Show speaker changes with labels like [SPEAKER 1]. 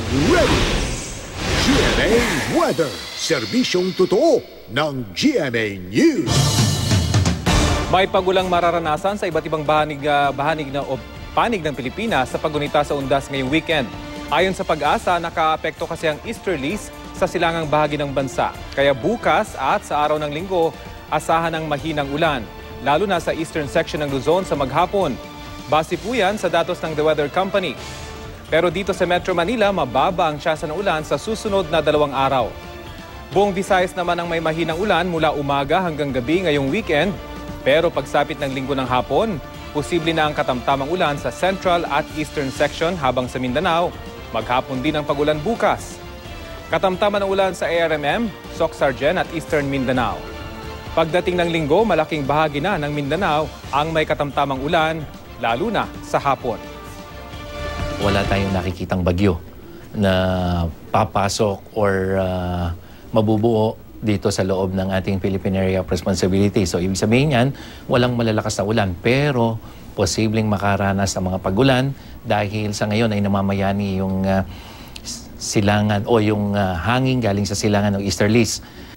[SPEAKER 1] ready. GMA Weather, serbisyong totoo ng GMA News.
[SPEAKER 2] May pagulang mararanasan sa iba't ibang panig ng Pilipinas sa paggunita sa undas ngayong weekend. Ayon sa Pag-asa, nakaapekto kasi ang easterlies sa silangang bahagi ng bansa. Kaya bukas at sa araw ng linggo, asahan ng mahinang ulan, lalo na sa eastern section ng Luzon sa maghapon. Base po yan sa datos ng The Weather Company. Pero dito sa Metro Manila, mababa ang tsansa ng ulan sa susunod na 2 araw. Buong Visayas naman ang may mahinang ulan mula umaga hanggang gabi ngayong weekend. Pero pagsapit ng linggo ng hapon, posible na ang katamtamang ulan sa central at eastern section, habang sa Mindanao, maghapon din ang pagulan bukas. Katamtaman ng ulan sa ARMM, Soc-Sargen at Eastern Mindanao. Pagdating ng linggo, malaking bahagi na ng Mindanao ang may katamtamang ulan, lalo na sa hapon.
[SPEAKER 3] Wala tayong nakikitang bagyo na papasok or mabubuo dito sa loob ng ating Philippine Area of Responsibility. So, ibig sabihin yan, walang malalakas na ulan. Pero, posibleng makaranas ng mga pagulan dahil sa ngayon ay namamayani yung silangan o yung hangin galing sa silangan ng easterlies.